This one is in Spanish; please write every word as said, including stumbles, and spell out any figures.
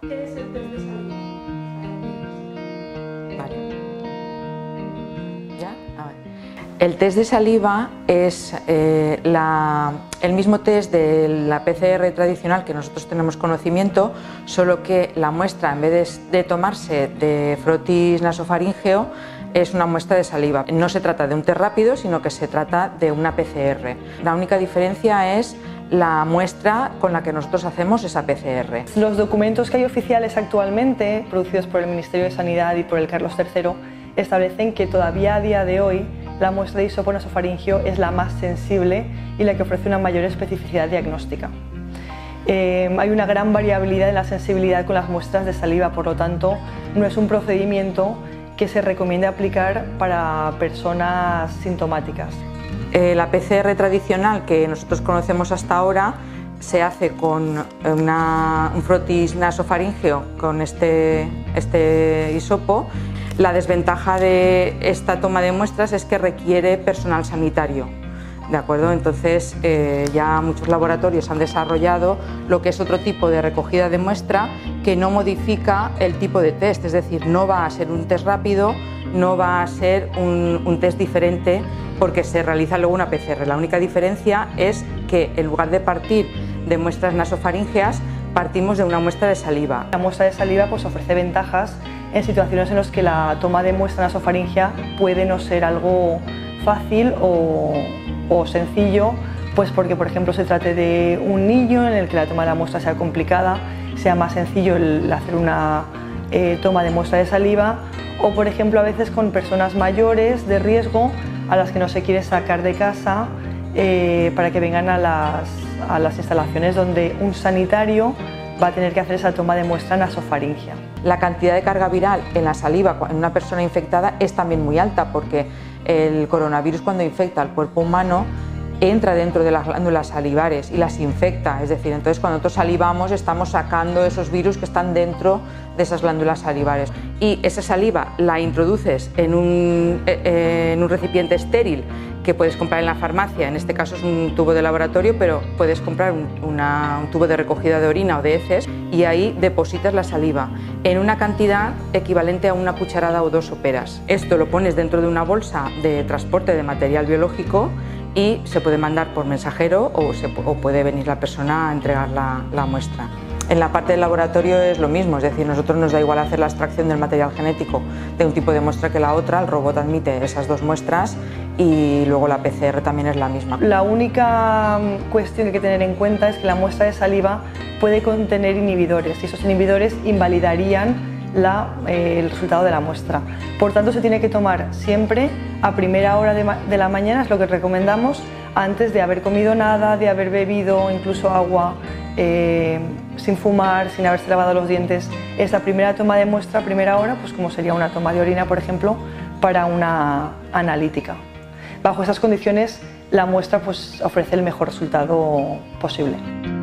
¿Qué es el test de saliva? Vale. ¿Ya? A ver. El test de saliva es eh, la, el mismo test de la P C R tradicional que nosotros tenemos conocimiento, solo que la muestra, en vez de, de tomarse de frotis nasofaríngeo, es una muestra de saliva. No se trata de un test rápido, sino que se trata de una P C R. La única diferencia es la muestra con la que nosotros hacemos esa P C R. Los documentos que hay oficiales actualmente, producidos por el Ministerio de Sanidad y por el Carlos tercero, establecen que todavía a día de hoy la muestra de hisopo nasofaríngeo es la más sensible y la que ofrece una mayor especificidad diagnóstica. Eh, hay una gran variabilidad en la sensibilidad con las muestras de saliva, por lo tanto, no es un procedimiento que se recomienda aplicar para personas sintomáticas. Eh, la P C R tradicional que nosotros conocemos hasta ahora se hace con una, un frotis nasofaríngeo con este, este hisopo. La desventaja de esta toma de muestras es que requiere personal sanitario. ¿De acuerdo? Entonces eh, ya muchos laboratorios han desarrollado lo que es otro tipo de recogida de muestra que no modifica el tipo de test, es decir, no va a ser un test rápido, no va a ser un, un test diferente porque se realiza luego una P C R. La única diferencia es que en lugar de partir de muestras nasofaríngeas, partimos de una muestra de saliva. La muestra de saliva pues, ofrece ventajas en situaciones en las que la toma de muestra nasofaríngea puede no ser algo fácil o, o sencillo, pues porque por ejemplo se trate de un niño en el que la toma de la muestra sea complicada, sea más sencillo el hacer una eh, toma de muestra de saliva, o por ejemplo a veces con personas mayores de riesgo a las que no se quiere sacar de casa eh, para que vengan a las, a las instalaciones donde un sanitario va a tener que hacer esa toma de muestra nasofaríngea. La cantidad de carga viral en la saliva en una persona infectada es también muy alta porque el coronavirus, cuando infecta al cuerpo humano, entra dentro de las glándulas salivares y las infecta, es decir, entonces cuando nosotros salivamos estamos sacando esos virus que están dentro de esas glándulas salivares y esa saliva la introduces en un, eh, en un recipiente estéril que puedes comprar en la farmacia, en este caso es un tubo de laboratorio, pero puedes comprar un, una, un tubo de recogida de orina o de heces y ahí depositas la saliva en una cantidad equivalente a una cucharada o dos soperas. Esto lo pones dentro de una bolsa de transporte de material biológico y se puede mandar por mensajero o, se, o puede venir la persona a entregar la, la muestra. En la parte del laboratorio es lo mismo, es decir, nosotros nos da igual hacer la extracción del material genético de un tipo de muestra que la otra, el robot admite esas dos muestras y luego la P C R también es la misma. La única cuestión que hay que tener en cuenta es que la muestra de saliva puede contener inhibidores y esos inhibidores invalidarían la, eh, el resultado de la muestra. Por tanto, se tiene que tomar siempre a primera hora de, de la mañana, es lo que recomendamos, antes de haber comido nada, de haber bebido incluso agua, eh, sin fumar, sin haberse lavado los dientes. Es la primera toma de muestra a primera hora, pues como sería una toma de orina, por ejemplo, para una analítica. Bajo esas condiciones, la muestra pues, ofrece el mejor resultado posible.